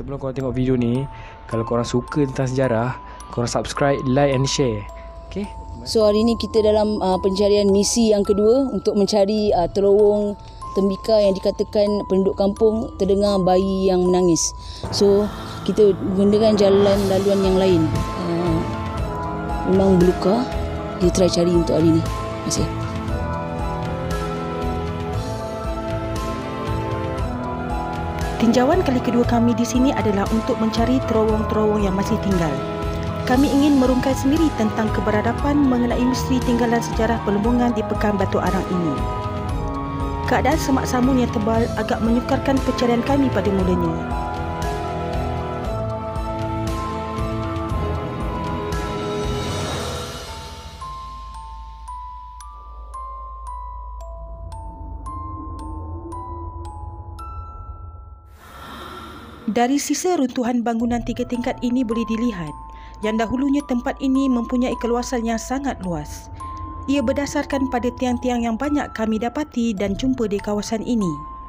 sebelum korang tengok video ni, kalau korang suka tentang sejarah, korang subscribe, like and share. Okay? So hari ni kita dalam pencarian misi yang kedua untuk mencari terowong tembikar yang dikatakan penduduk kampung terdengar bayi yang menangis. So kita gunakan jalan laluan yang lain. Memang belukar. Kita try cari untuk hari ni. Terima kasih. Tinjauan kali kedua kami di sini adalah untuk mencari terowong-terowong yang masih tinggal. Kami ingin merungkai sendiri tentang keberadaban mengenai misteri tinggalan sejarah pelembungan di Pekan Batu Arang ini. Keadaan semak samun yang tebal agak menyukarkan pencarian kami pada mulanya. Dari sisa runtuhan bangunan 3 tingkat ini boleh dilihat yang dahulunya tempat ini mempunyai keluasan yang sangat luas. Ia berdasarkan pada tiang-tiang yang banyak kami dapati dan jumpa di kawasan ini.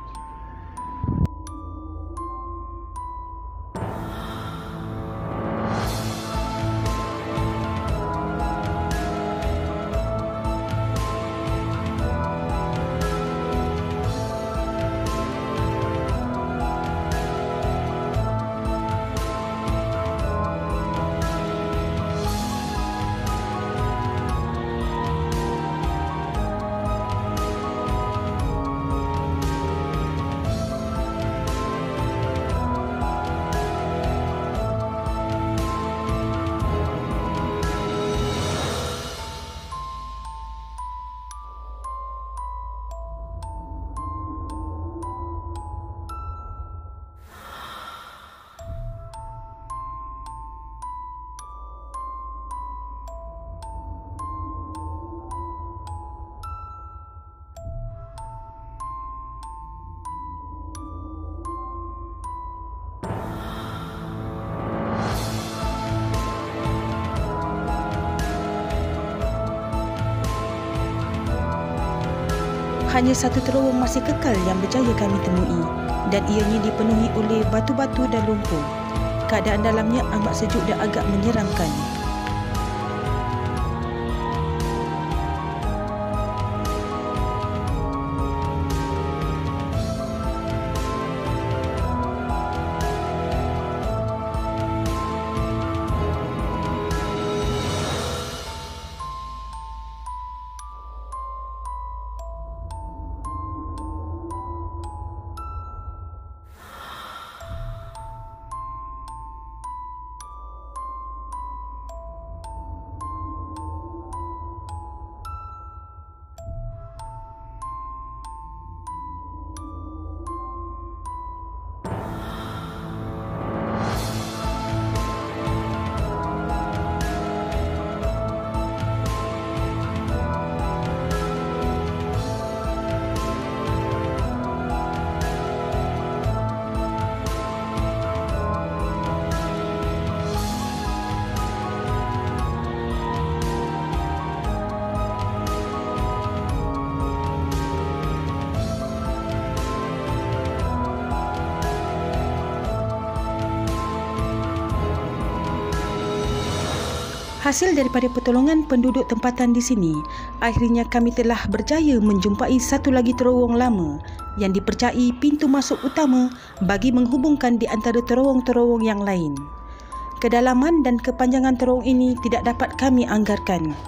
Hanya satu terowong masih kekal yang berjaya kami temui dan ianya dipenuhi oleh batu-batu dan lumpur. Keadaan dalamnya amat sejuk dan agak menyeramkan. Hasil daripada pertolongan penduduk tempatan di sini, akhirnya kami telah berjaya menjumpai satu lagi terowong lama yang dipercayai pintu masuk utama bagi menghubungkan di antara terowong-terowong yang lain. Kedalaman dan kepanjangan terowong ini tidak dapat kami anggarkan.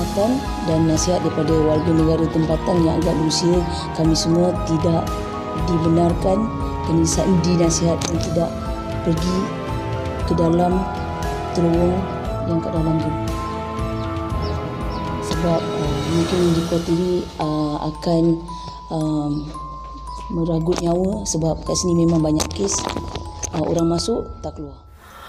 tempatan dan nasihat daripada warga negara tempatan yang agak berusia, kami semua tidak dibenarkan dan dinasihatkan tidak pergi ke dalam terowong yang kat dalam tu. Sebab mungkin dikhuatiri akan meragut nyawa, sebab kat sini memang banyak kes orang masuk tak keluar.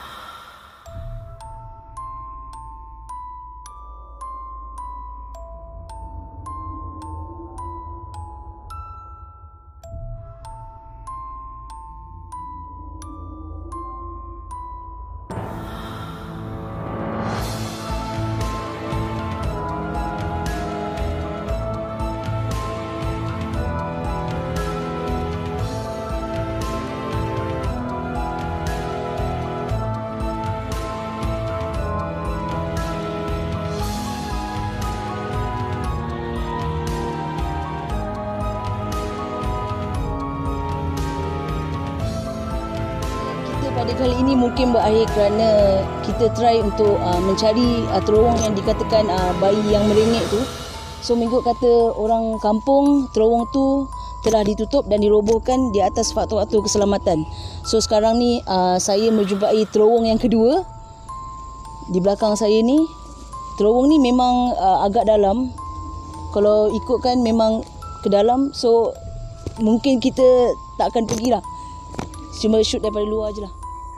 Pada kali ini mungkin berakhir kerana kita try untuk mencari terowong yang dikatakan bayi yang merengek tu. So mengikut kata orang kampung, terowong tu telah ditutup dan dirobohkan di atas faktor-faktor keselamatan. So sekarang ni saya menjumpai terowong yang kedua. Di belakang saya ni, terowong ni memang agak dalam. Kalau ikutkan memang ke dalam, so mungkin kita tak akan pergilah. Cuma shoot daripada luar je lah.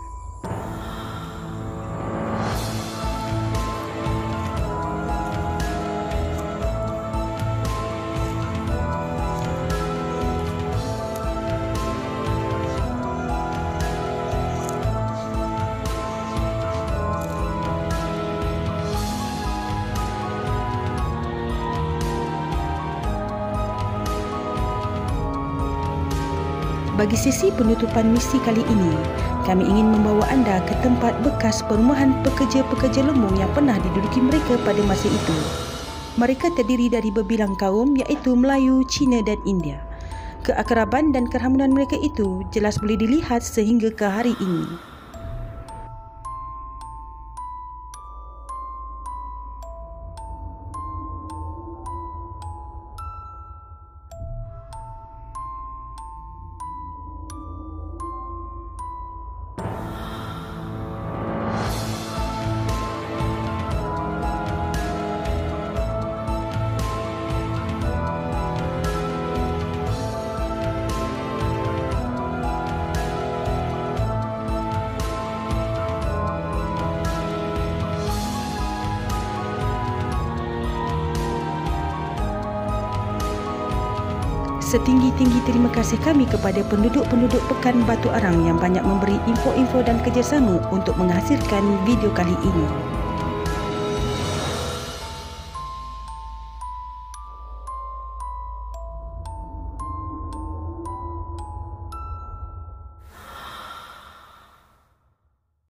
Bagi sesi penutupan misi kali ini, kami ingin membawa anda ke tempat bekas perumahan pekerja-pekerja lembung yang pernah diduduki mereka pada masa itu. Mereka terdiri dari berbilang kaum iaitu Melayu, Cina dan India. Keakraban dan keharmonian mereka itu jelas boleh dilihat sehingga ke hari ini. Setinggi-tinggi terima kasih kami kepada penduduk-penduduk Pekan Batu Arang yang banyak memberi info-info dan kerjasama untuk menghasilkan video kali ini.